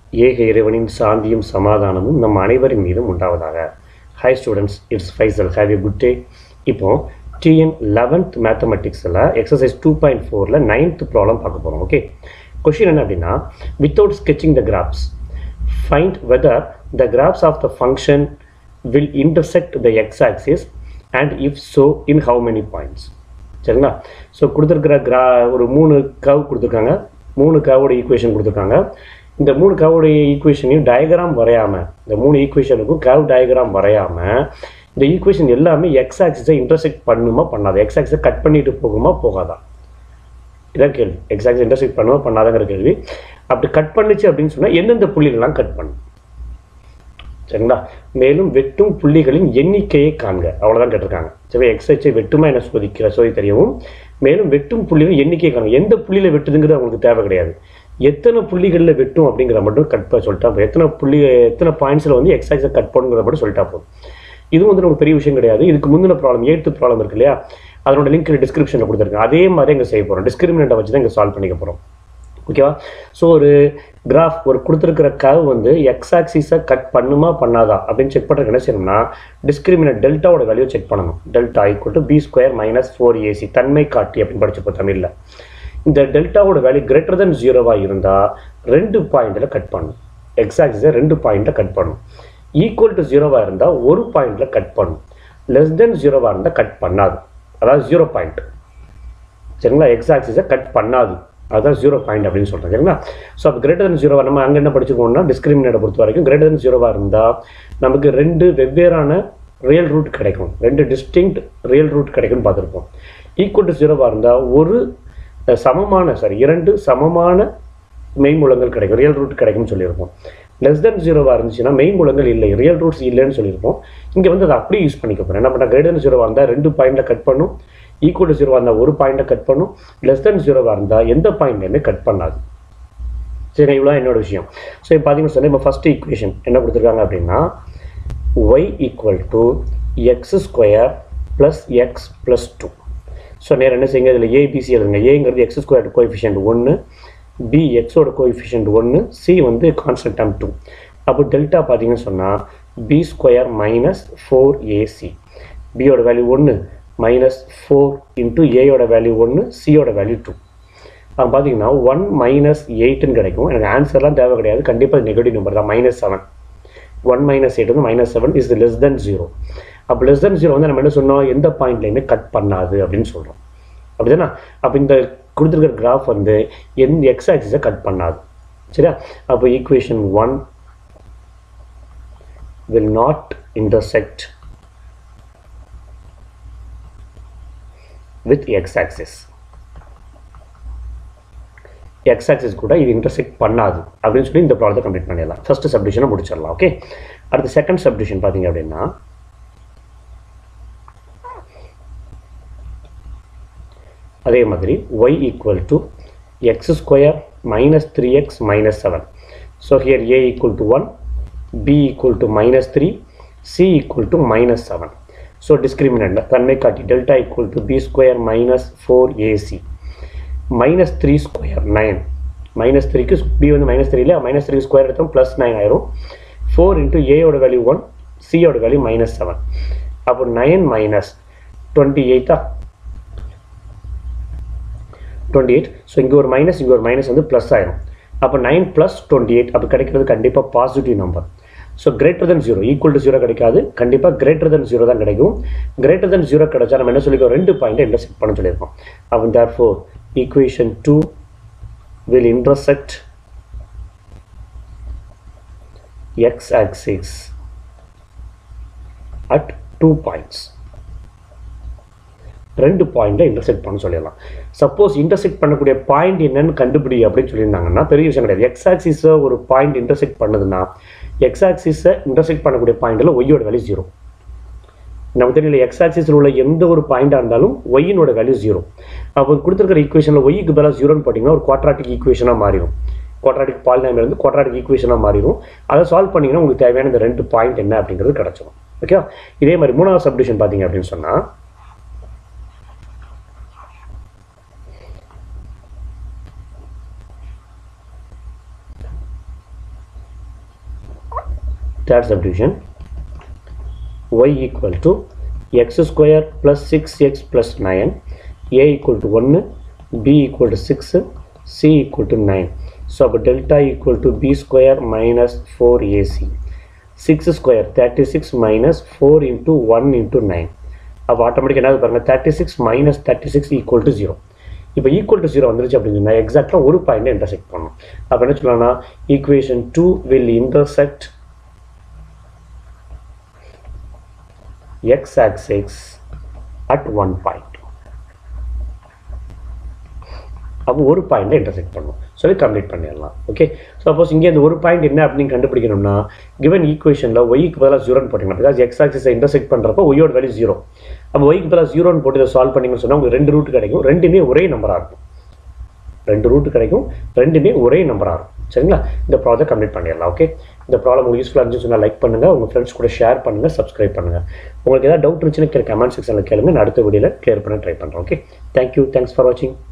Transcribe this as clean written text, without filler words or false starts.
ஏக இறைவனின் சாந்தியும் சமாதானமும் நம் அனைவரின் மீதும் உண்டாவதாக. Hi students, it's Faisal. Have a good day. இப்போ டிஎன் 11th மேத்தமெட்டிக்ஸில் எக்ஸசைஸ் 2.4ல் 9th ப்ராப்ளம் பார்க்க போகிறோம். ஓகே, கொஷின் என்ன அப்படின்னா, without sketching the graphs find whether the graphs of the function will intersect the x axis and if so in how many points. சரிங்களா? So கொடுத்துருக்கிற ஒரு 3 curve கொடுத்துருக்காங்க, 3 கர்வோட ஈக்குவேஷன் கொடுத்துருக்காங்க. இந்த 3 கர்வோடைய ஈக்குவேஷனையும் டயக்ராம் வரையாமல், இந்த 3 ஈக்குவேஷனுக்கும் கர்வ் டயக்ராம் வரையாமல், இந்த ஈக்குவேஷன் எல்லாமே எக்ஸ் ஆக்சிஸை இன்டர்செக்ட் பண்ணுமா பண்ணாதா, எக்ஸ் ஆக்சிஸை கட் பண்ணிட்டு போகுமா போகாதா, இதான் கேள்வி. எக்ஸ் ஆக்சிஸ் இன்டர்செக்ட் பண்ணுமா பண்ணாதாங்கிற கேள்வி. அப்படி கட் பண்ணிச்சு அப்படின்னு சொன்னால் எந்தெந்த புள்ளிகள்லாம் கட் பண்ணும்? சரிங்களா? மேலும் வெட்டும் புள்ளிகளின் எண்ணிக்கையை காண்க, அவ்வளோதான் கேட்டிருக்காங்க. சரி, எக்ஸ் அச்சை வெட்டுமா என்ன சோதி தெரியவும், மேலும் வெட்டும் புள்ளிகள் எண்ணிக்கையை காண்க. எந்த புள்ளியில் வெட்டுதுங்கிறது அவங்களுக்கு தேவை கிடையாது, எத்தனை புள்ளிகளில் வெட்டும் அப்படிங்கிற மட்டும் கட் பண்ண சொல்லிட்டா போதும். எத்தனை பாயிண்ட்ஸில் வந்து எக்ஸ் ஆக்சிஸை கட் பண்ணுங்கிற மட்டும் சொல்லிட்டா போதும். இது வந்து நமக்கு பெரிய விஷயம் கிடையாது. இதுக்கு முந்தின ப்ராப்ளம் 8th ப்ராப்ளம் இருக்கு இல்லையா, அதோட லிங்க் டிஸ்கிரிப்ஷனில் கொடுத்துருக்கேன். அதே மாதிரி இங்கே செய்ய போகிறோம். டிஸ்கிரிமினேட்டை வச்சு தான் இங்கே சால்வ் பண்ணிக்க போகிறோம். ஓகேவா? ஸோ ஒரு கிராஃப், ஒரு கொடுத்துருக்கிற கர்வ் வந்து எக்ஸ் ஆக்சிஸை கட் பண்ணுமா பண்ணாதா அப்படின்னு செக் பண்ணுறதுக்கு என்ன செய்யணும்னா, டிஸ்கிரிமினேட் டெல்டாவோட வேல்யூ செக் பண்ணணும். Delta equal to b² - 4ac, தன்மை காட்டி அப்படின்னு படிச்சுப்போம் தமிழில். இந்த டெல்டாவோட வேல்யூ கிரேட்டர் தென் 0 இருந்தால் 2 பாயிண்டில் கட் பண்ணும். எக்ஸ் ஆக்சிஸை 2 பாயிண்டில் கட் பண்ணும். ஈக்குவல் டு 0 இருந்தால் 1 பாயிண்டில் கட் பண்ணும். லெஸ் தென் 0 இருந்தால் கட் பண்ணாது, அதாவது 0 பாயிண்ட். சரிங்களா? எக்ஸ் ஆக்சிஸை கட் பண்ணாது, அதுதான் 0 பாயிண்ட் அப்படின்னு சொல்கிறேன். சரிங்களா? ஸோ அப்போ கிரேட்டர் தென் 0 நம்ம அங்கே என்ன படிச்சுக்கோன்னா, டிஸ்கிரிமினேட்டை பொறுத்த வரைக்கும் கிரேட்டர் தென் 0 இருந்தால் நமக்கு 2 வெவ்வேறான ரியல் ரூட் கிடைக்கும், 2 டிஸ்டிங்க்ட் ரியல் ரூட் கிடைக்கும்னு பார்த்துருப்போம். ஈக்குவல் டு 0 இருந்தால் 2 சமமான மெய்மூலங்கள் கிடைக்கும், ரியல் ரூட் கிடைக்கும்னு சொல்லியிருப்போம். லெஸ் தென் 0 இருந்துச்சுன்னா மெய்மூலங்கள் இல்லை, ரியல் ரூட்ஸ் இல்லைன்னு சொல்லியிருப்போம். இங்கே வந்து அதை அப்படியே யூஸ் பண்ணிக்க போகிறேன். என்ன பண்ணால் கிரேட்டர் தென் 0 இருந்தால் 2 பாயிண்டில் கட் பண்ணும், ஈக்குவல் டு 0 இருந்தால் 1 பாயிண்டில் கட் பண்ணும், லெஸ் தென் 0 இருந்தால் எந்த பாயிண்ட்லையுமே கட் பண்ணாது. சரி, இவ்வளோ என்னோட விஷயம். ஸோ இப்போ பார்த்தீங்கன்னு சொன்னால் இப்போ ஃபஸ்ட் ஈக்குவேஷன் என்ன கொடுத்துருக்காங்க அப்படின்னா, y = x² + x + 2. ஸோ நேரம் என்ன செய்யுங்க, இதில் ஏபிசி எழுதுங்க. ஏங்கிறது x² கோஎஃபிஷியன்ட் 1, பி எக்ஸோட கோஎஃபிஷியன்ட் 1, சி வந்து கான்ஸ்டன்ட் டேர்ம் 2. அப்போ டெல்டா பார்த்தீங்கன்னு சொன்னால் b² - 4ac, பியோட வேல்யூ 1 -4 × ஏயோட வேல்யூ 1, சியோட வேல்யூ 2. அப்போ பார்த்தீங்கன்னா 1 - 8ன்னு கிடைக்கும். எனக்கு ஆன்சர்லாம் தேவை கிடையாது, கண்டிப்பாக நெகட்டிவ் நம்பர் தான். -7, 1 - 8 வந்து -7 இஸ் லெஸ் தென் 0. அப்போ லெஸ் தென் 0 வந்து நம்ம என்ன சொன்னோம், எந்த பாயிண்ட்லையுமே கட் பண்ணாது அப்படின்னு சொல்கிறோம். அப்படிதானே? அப்போ இந்த கொடுத்துருக்கிற கிராஃப் வந்து எந்த எக்ஸ் ஆக்சிஸை கட் பண்ணாது. சரியா? அப்போ equation 1 will not intersect with x axis. x axis கூட இது இன்டர்செக்ட் பண்ணாது அப்படின்னு சொல்லி இந்த ப்ராப்ளத்தை கம்ப்ளீட் பண்ணிடலாம். ஃபர்ஸ்ட் சப்டிஷனை முடிச்சிடலாம். ஓகே, அடுத்து செகண்ட் சப்டிஷன் பார்த்தீங்க அப்படின்னா, அதே மாதிரி y = x² - 3x - 7. So here a = 1, b = -3, c = -7. So discriminant தன்மை காட்டி டெல்டா = b² - 4ac, -3² 9, -3க்கு b வந்து -3 இல்லை, -3 ஸ்கொயர் எடுத்தோம் +9 ஆயிரும். 4 × a யோட வேல்யூ 1, c யோட வேல்யூ -7. அப்போ 9 - 28 28. ஸோ இங்கே ஒரு மைனஸ், இங்கே ஒரு மைனஸ் வந்து ப்ளஸ் ஆயிரும். அப்போ 9 + 28, அப்போ கிடைக்கிறது கண்டிப்பாக positive number. So greater than 0, equal to 0 கிடைக்காது, கண்டிப்பாக கிரேட்டர் தென் 0 தான் கிடைக்கும். கிரேட்டர் தென் 0 கிடைச்சா நம்ம என்ன சொல்லிக்கோ, 2 பாயிண்ட்டை இன்டர்செக்ட் பண்ண சொல்லியிருக்கோம். அப்போ therefore equation 2 will intersect x axis at 2 points. 2 பாயிண்ட்டை இன்டர்செக்ட் பண்ண சொல்லிடலாம். சப்போஸ் இன்டர்செக்ட் பண்ணக்கூடிய பாயிண்ட் என்னன்னு கண்டுபிடி அப்படின்னு சொல்லியிருந்தாங்கன்னா பெரிய விஷயம் கிடையாது. எக்ஸ் ஆக்சிஸை ஒரு பாயிண்ட் இன்டர்செக்ட் பண்ணுதுன்னா, எக்ஸ் ஆக்சிஸை இன்டர்செக்ட் பண்ணக்கூடிய பாயிண்டில் ஒய்யோட வேல்யூ 0. நமக்கு தெரியல, எக்ஸ் ஆக்சிஸில் உள்ள எந்த ஒரு பாயிண்டாக இருந்தாலும் ஒய்யினோட வேல்யூ 0. அப்போ கொடுத்துருக்கிற ஈக்குவேஷனில் ஒய்க்கு பதிலாக 0ன்னு போட்டிங்கன்னா ஒரு குவாட்ராட்டிக் ஈக்குவேஷனாக மாறிடும். குவாட்ராட்டிக் பாலினாமியல் வந்து குவாட்ராட்டிக் ஈக்குவேஷனாக மாறிடும். அதை சால்வ் பண்ணிங்கன்னா உங்களுக்கு தேவையான இந்த 2 பாயிண்ட் என்ன அப்படிங்கிறது கிடச்சிடும். ஓகே, இதே மாதிரி மூணாவது சப்டிஷன் பார்த்தீங்க அப்படின்னு சொன்னால், third subdivision, y equal to x square plus 6x plus 9, a equal to 1, b equal to 6, c equal to 9. So delta equal to b square minus 4ac. 6 square 36 minus 4 into 1 into 9. அப்போ ஆட்டோமேட்டிக்காக என்ன பாருங்கள் 36 minus 36 equal to 0. இப்போ equal to 0 வந்துருச்சு அப்படின்னு சொன்னால் எக்ஸாக்டாக ஒரு பாயிண்ட் இன்டர்செக்ட் பண்ணணும். அப்போ என்ன சொல்லலாம்னா equation 2 will intersect x axis at one point. அப்போ ஒரு பாயிண்ட்டை இன்டர்செக்ட் பண்ணும் சொல்லி கம்ப்ளீட் பண்ணிடலாம். ஓகே, சப்போஸ் இங்கே இந்த ஒரு பாயிண்ட் என்ன அப்படின்னு கண்டுபிடிக்கணும்னா கிவன் ஈக்குவேஷனில் ஒய்க்கு பதிலாக 0ன்னு போட்டிங்கன்னா பிகாஸ் எக்ஸ் ஆக்சிஸை இன்டர்செக்ட் பண்ணுறப்போ ஒய்யோட வேல்யூ 0. அப்போ ஒய்க்கு பதிலாக 0ன்னு போட்டு இதை சால்வ் பண்ணிங்கன்னு சொன்னால் உங்களுக்கு 2 ரூட் கிடைக்கும், ரெண்டுமே ஒரே நம்பராக இருக்கும். 2 ரூட் கிடைக்கும், ரெண்டுமே ஒரே நம்பராக இருக்கும். சரிங்களா, இந்த ப்ராஜெக்ட் கம்ப்ளீட் பண்ணிடலாம். ஓகே, இந்த ப்ராப்ளம் உங்களுக்கு யூஸ்ஃபுல்லாக இருந்துச்சு சொன்னால் லைக் பண்ணுங்கள், உங்கள் ஃப்ரெண்ட்ஸ் கூட ஷேர் பண்ணுங்கள், சப்ஸ்கிரைப் பண்ணுங்கள். உங்களுக்கு ஏதாவது டவுட் இருந்துச்சுன்னா கமெண்ட் செக்ஷனில் கேளுங்க, நான் அடுத்த வீடியோவில் கிளியர் பண்ண ட்ரை பண்ணுறேன். ஓகே, தேங்க்யூ, தேங்க்ஸ் ஃபார் வாட்சிங்.